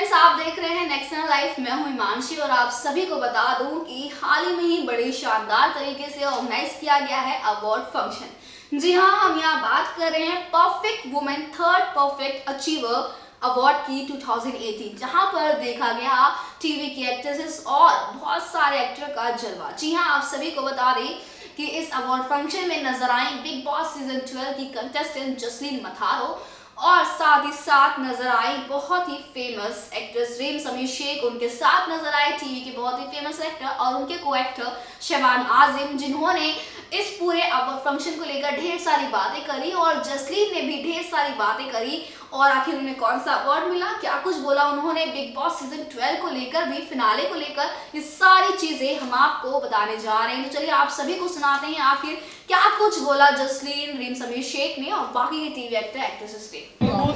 Friends, आप देख रहे हैं नेक्स्ट लाइफ। मैं हूं हिमांशी और आप सभी को बता दूं कि हाल ही में ही बड़ी शानदार तरीके से ऑर्गेनाइज किया गया है अवार्ड फंक्शन। जी हां, हम यहां बात कर रहे हैं perfect women third perfect achiever award की 2018, जहां पर देखा गया टीवी की एक्ट्रेसेस और बहुत सारे एक्टर का जलवा। जी हां, आप सभी को बता दें कि इस अवार्ड फंक्शन में नजर आई बिग बॉस सीजन 12 की कंटेस्टेंट जसलीन मथारो और साथ ही साथ नजर आई बहुत ही फेमस एक्ट्रेस रीम समीर शेख। उनके साथ नजर आए टीवी के बहुत ही फेमस एक्टर और उनके को एक्टर शबान आजिम, जिन्होंने इस पूरे अवार्ड फंक्शन को लेकर ढेर सारी बातें करी और जसलीन ने भी ढेर सारी बातें करी। और आखिर उन्हें कौन सा अवार्ड मिला, क्या कुछ बोला उन्होंने बिग बॉस सीजन 12 को लेकर भी, फिनाले को लेकर, ये सारी चीजें हम आपको बताने जा रहे हैं। तो चलिए आप सभी को सुनाते हैं आखिर क्या कुछ बोला जसलीन, रीम समीर शेख ने और बाकी के टीवी एक्टर एक्ट्रेसेस ने।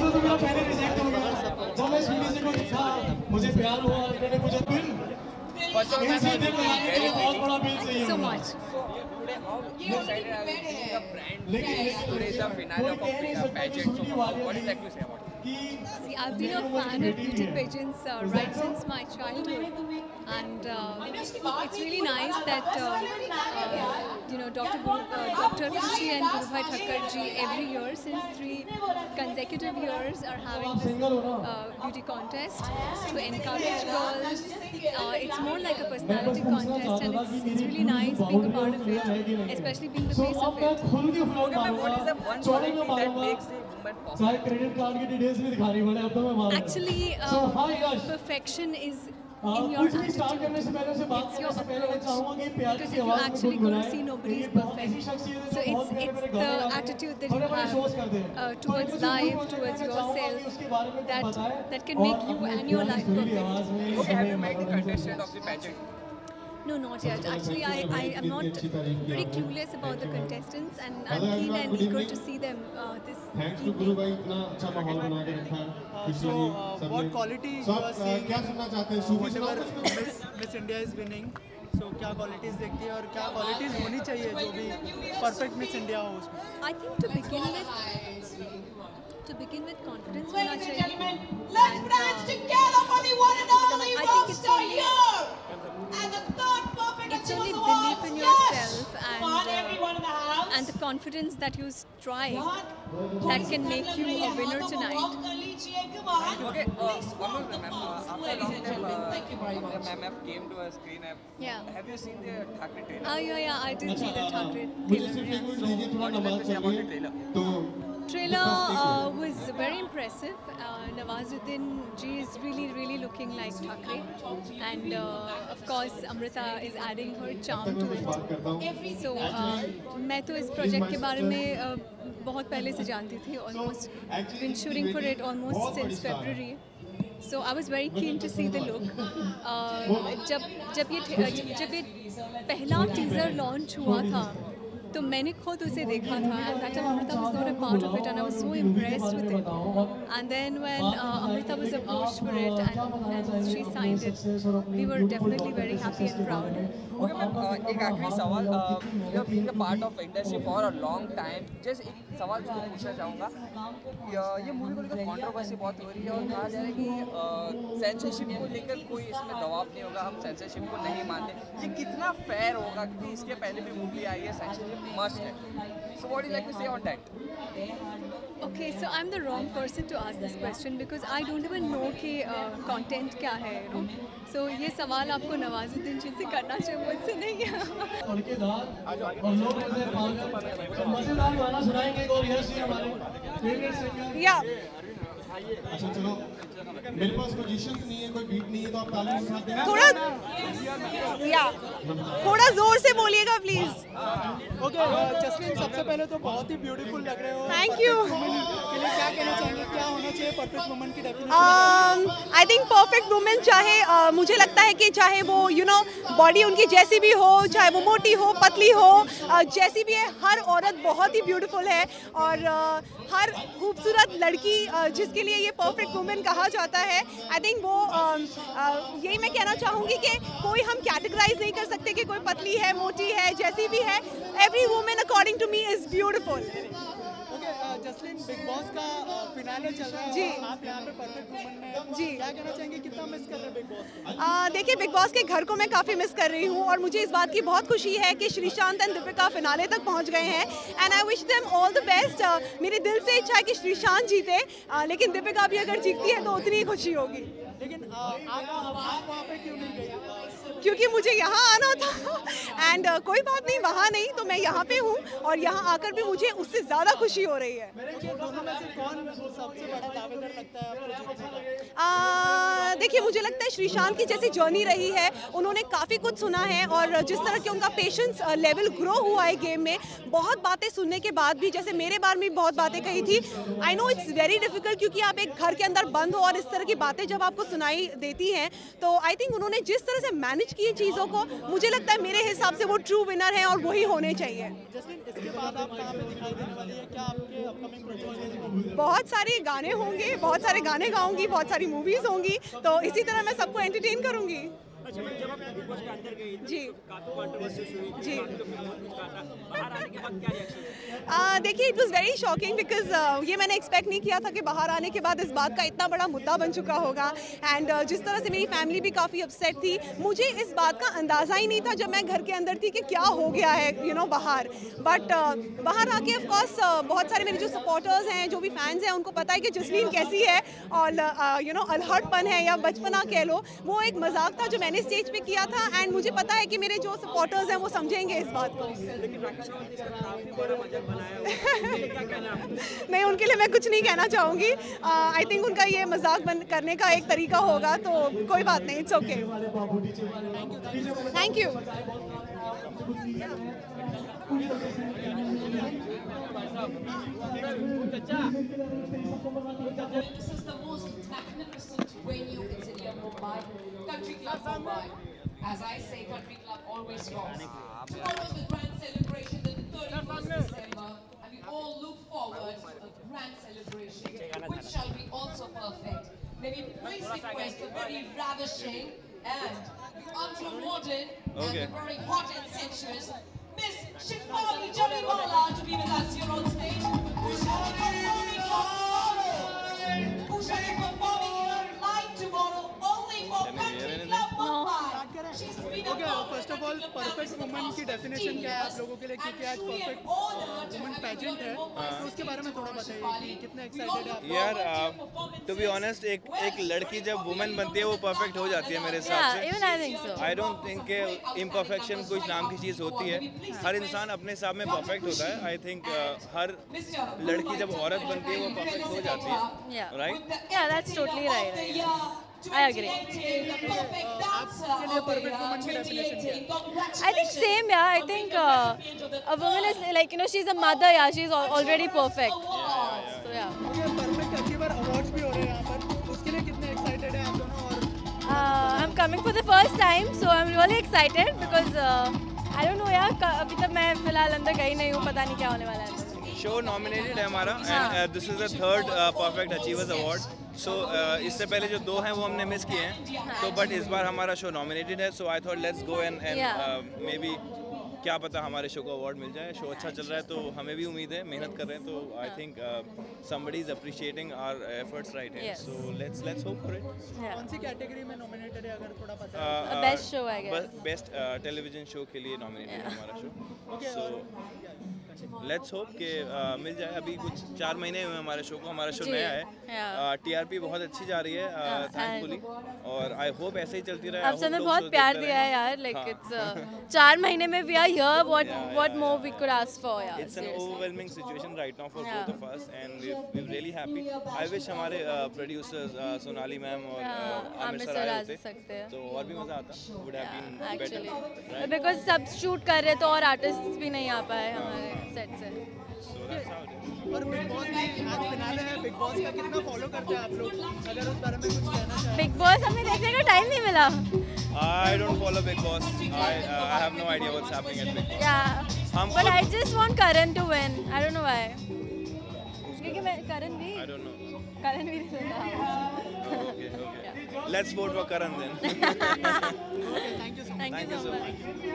मुझे प्यार हुआ, मैंने मुझे First of all, बहुत बड़ा बिल चाहिए so much. today how excited are you being a brand? Today is the finale of a pageant. So what do you like to say about it? See, I've been a fan of beauty pageants right since my childhood, and it's really nice that Dr. Khushi and Gurubhai Thakkar ji every year since 3 consecutive years are having this beauty contest to encourage girls. It's more like a personality contest, and it's really nice being a part of it, especially being the face of it. What is the one quality that makes the woman possible? Credit card की details भी दिखानी पड़े अब तो मैं मान Actually, perfection is in your attitude. करने से पहले से बात It's your करने से पहले मैं चाहूंगा कि प्यार Because की if you आवाज में actually go to गुनगुनाएं। see, nobody is perfect. So it's the attitude that you have towards life, towards yourself, that can make you and your life perfect. Okay, have you met the contestant of the pageant? No, not yet. Actually, I am not very clueless about the contestants, and I'm keen and eager to see them this thanks to गुरु भाई, इतना अच्छा माहौल बना के रखा है। So, what quality you are seeing? क्या सुनना चाहते हैं? सूफी Whatever Miss India is winning, so क्या qualities देखती है और क्या qualities होनी चाहिए जो भी perfect Miss India हो उसमें? I think to begin with confidence होना चाहिए. Let's dance together for the one and only I think it's rockstar only- here! And the third perfect It's only Achievers belief in Awards. yourself Yes! Fun, everyone in the house. and the confidence that you strive that can make you a winner tonight. Okay, one more ma'am. After a long time, the MF came to a screen. Yeah. Have you seen the Thakre trailer? Yeah, I did see the Thakre मुझे सिर्फ एक minute दीजिए, थोड़ा What do you like to say नमाज about the चाहिए। trailer? तो trailer was very impressive. Nawazuddin ji is really looking like Thakre, and of course Amrita is adding her charm to it. So मैं तो इस project के बारे में बहुत पहले से जानती थी. Almost been shooting for it almost since February. So I was very keen to see the look. जब ये पहला टीजर लॉन्च हुआ था तो मैंने खुद उसे देखा था, and that time Amrita was not a part of it, and I was so impressed with it. And then when Amrita was approached for it and she signed it, we were definitely very happy and proud. Okay, ma'am, एक आखिरी सवाल, you have been a part of industry for a long time. Just एक सवाल जो पूछना चाहूँगा, ये movie को लेकर कंट्रोवर्सी बहुत हो रही है और कहा जा रहा है कि सेंसरशिप को लेकर कोई इसमें दबाव नहीं होगा, हम सेंसरशिप को नहीं मानते। ये कितना फेयर होगा, क्योंकि इसके पहले भी मूवी आई है, सेंसरशिप must है. So what do you like to say on that? Okay, so I'm the wrong person to ask this question because I don't even know कि content क्या है, you know. So ये सवाल आपको नवाजुद्दीन जी से करना चाहिए, मुझसे नहीं है. और लोग ऐसे मजेदार गाना सुनाएंगे और यश जी हमारे फेवरेट सिंगर। Yeah. अच्छा चलो, मेरे पास पोजीशन नहीं है, कोई बीट नहीं है, तो आप ताली नहीं उठाते हैं। थोड़ा जोर से बोलिएगा प्लीज। Okay, जसलीन, सबसे पहले तो बहुत ही ब्यूटीफुल लग रहे हो। Thank you. के लिए क्या कहना चाहेंगे, क्या होना चाहिए परफेक्ट वुमन की definition? I think perfect women चाहे मुझे लगता है कि चाहे वो बॉडी उनकी जैसी भी हो, चाहे वो मोटी हो, पतली हो, जैसी भी है, हर औरत बहुत ही ब्यूटीफुल है। और हर खूबसूरत लड़की जिसके लिए ये परफेक्ट वुमेन कहा जाता है, आई थिंक वो यही मैं कहना चाहूँगी कि कोई हम कैटेगराइज नहीं कर सकते कि कोई पतली है, मोटी है, जैसी भी है। Every women according to me is beautiful. Okay, Jasleen, Bigg Boss का फिनाले चल रहा है जी। और आप यहाँ पे परफेक्ट वुमन में जी। क्या कहना चाहेंगे, कितना मिस कर रहे हैं बिग बॉस को? देखिए, बिग बॉस के घर को मैं काफ़ी मिस कर रही हूँ और मुझे इस बात की बहुत खुशी है कि श्रीशांत एंड दीपिका फिनाले तक पहुँच गए हैं and I wish them all the best. मेरे दिल से इच्छा है कि श्रीशांत जीते, लेकिन दीपिका भी अगर जीतती है तो उतनी ही खुशी होगी। लेकिन आप वहाँ पे क्यों नहीं गई? क्योंकि मुझे यहाँ आना था एंड कोई बात नहीं, वहाँ नहीं तो मैं यहाँ पे हूँ और यहाँ आकर भी मुझे उससे ज़्यादा खुशी हो रही है। दोनों में से कौन सबसे बड़ा दावेदार लगता है आपको जीतने का? देखिए, मुझे लगता है श्रीशांत की जैसी जर्नी रही है, उन्होंने काफ़ी कुछ सुना है और जिस तरह के उनका पेशेंस लेवल ग्रो हुआ है गेम में, बहुत बातें सुनने के बाद भी, जैसे मेरे बारे में भी बहुत बातें कही थी। I know it's very difficult क्योंकि आप एक घर के अंदर बंद हो और इस तरह की बातें जब आपको सुनाई देती हैं, तो आई थिंक उन्होंने जिस तरह से मैनेज की चीज़ों को, मुझे लगता है मेरे हिसाब से वो ट्रू विनर है और वही होने चाहिए। जसलीन, इसके बाद आप कहाँ पे दिखाई देने वाली है? क्या आपके अपकमिंग प्रोजेक्ट? बहुत सारे गाने होंगे, बहुत सारे गाने गाऊंगी, बहुत सारी मूवीज़ होंगी, तो इसी तरह मैं सबको एंटरटेन करूंगी। अच्छा, जब आप बिग बॉस के अंदर गई जी काफी कंट्रोवर्सी हुई जी। बाहर आने के बाद क्या रिएक्शन? देखिए, it was very shocking because ये मैंने एक्सपेक्ट नहीं किया था कि बाहर आने के बाद इस बात का इतना बड़ा मुद्दा बन चुका होगा एंड जिस तरह से मेरी फैमिली भी काफ़ी अपसेट थी, मुझे इस बात का अंदाज़ा ही नहीं था जब मैं घर के अंदर थी कि क्या हो गया है बाहर। बट बाहर आके ऑफ कोर्स बहुत सारे मेरे जो सपोर्टर्स हैं, जो भी फैंस हैं, उनको पता है कि जसलीन कैसी है और अलहड़पन है या बचपना कह लो, वो एक मजाक था जो मैंने स्टेज पे किया था एंड मुझे पता है कि मेरे जो सपोर्टर्स हैं वो समझेंगे इस बात को। नहीं, उनके लिए मैं कुछ नहीं कहना चाहूँगी। आई थिंक उनका ये मजाक करने का एक तरीका होगा, तो कोई बात नहीं, it's okay. Thank you. This is the most magnificent venue in city of Mumbai, Country Club Mumbai. As I say, Country Club always rocks. Tomorrow is the grand celebration, the 31st December, and we all look forward to a grand celebration, which shall be also perfect. May we please request the very ravishing and the ultra-modern and the very hot and sensuous Miss Shifali Jariwala to be with us here on stage. Who shall be performing tomorrow? Who shall be performing here live tomorrow only for Country Club Mumbai? She's been a first of all, perfect woman की definition क्या है आप लोगों के लिए, क्योंकि आज perfect woman pageant है, तो उसके बारे में थोड़ा बताइए कि कितने एक्साइटेड है आप? यार, टू बी ऑनेस्ट, एक लड़की जब वुमन बनती है वो परफेक्ट हो जाती है मेरे हिसाब से। आई डोंट थिंक के इम्परफेक्शन कुछ नाम की चीज़ होती है। हर इंसान अपने हिसाब में परफेक्ट होता है। आई थिंक हर लड़की जब औरत बनती है वो परफेक्ट हो जाती है, right? Yeah, that's totally right. I agree. I think same, yeah. I think a woman is like, she's a mother, yeah. She's already perfect. So yeah. Perfect achiever awards भी हो रहे हैं यहाँ पर, उसके लिए कितने एक्साइटेड हैं आप दोनों? और I'm coming for the first time, so I'm really excited because I don't know, यार, अभी तक मैं फिलहाल अंदर गई नहीं हूँ, पता नहीं क्या होने वाला है। शो नॉमिनेटेड है हमारा and this is the third perfect achievers award. So इससे पहले जो दो हैं वो हमने मिस किए हैं, तो बट इस बार हमारा शो नॉमिनेटेड है। So I thought let's go and maybe क्या पता हमारे शो को अवार्ड मिल जाए। शो अच्छा चल रहा है तो हमें भी उम्मीद है, मेहनत कर रहे हैं, तो I think somebody is appreciating our efforts right here. So let's hope for it. कौन सी कैटेगरी में नॉमिनेटेड है अगर थोड़ा पता है? Best show, I guess. Best television show के लिए नॉमिनेटेड है हमारा शो। सो लेट्स होप कि मिल जाए। अभी कुछ 4 महीने हुए हमारे शो को, हमारा शो नया है। टीआरपी बहुत अच्छी जा रही है थैंकफुली, और आई होप ऐसे ही चलती रहे। आप सबने बहुत प्यार दिया है यार, लाइक इट्स 4 महीने में we are here, what more we could ask for यार। It's an overwhelming situation right now for both of us and we are really happy. I wish हमारे प्रोड्यूसर्स सोनाली मैम और आमिर सर आ सकते तो और भी मजा आता, would have been better, because सब शूट कर रहे तो और आर्टिस्ट भी नहीं आ पाए हमारे सेट से। और बिग बॉस में आज फिनाले है, बिग बॉस का कितना फॉलो करते हैं आप लोग, अगर उस बारे में कुछ कहना चाहें? बिग बॉस हमें देखने का टाइम नहीं मिला। I don't follow Big Boss. I have no idea what's happening at Big Boss. Yeah. But I just want Karan to win. I don't know why. क्योंकि मैं Karan भी. I don't know. Karan भी नहीं था। Okay. Let's vote for Karan then. Okay, thank you so much. Thank you so much.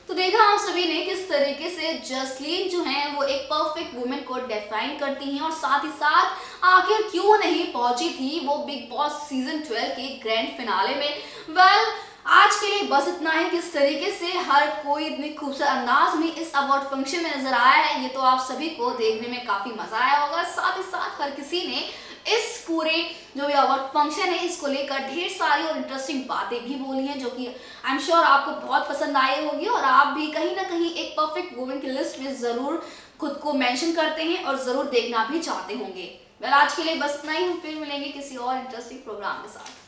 तो देखा आप सभी ने किस तरीके से जसलीन जो है वो एक परफेक्ट वुमेन को डिफाइन करती हैं और साथ ही साथ आखिर क्यों नहीं पहुंची थी वो बिग बॉस सीजन 12 के ग्रैंड फिनाले में। वेल, आज के लिए बस इतना ही। किस तरीके से हर कोई इतनी खूबसूरत अंदाज में इस अवार्ड फंक्शन में नजर आया है, ये तो आप सभी को देखने में काफी मजा आया होगा। साथ ही साथ हर किसी ने इस पूरे जो भी अवार्ड फंक्शन है इसको लेकर ढेर सारी और इंटरेस्टिंग बातें भी बोली हैं, जो कि आई एम श्योर आपको बहुत पसंद आई होगी और आप भी कहीं ना कहीं एक परफेक्ट वुमेन की लिस्ट में जरूर खुद को मेंशन करते हैं और जरूर देखना भी चाहते होंगे। वेल, आज के लिए बस इतना ही। हम फिर मिलेंगे किसी और इंटरेस्टिंग प्रोग्राम के साथ।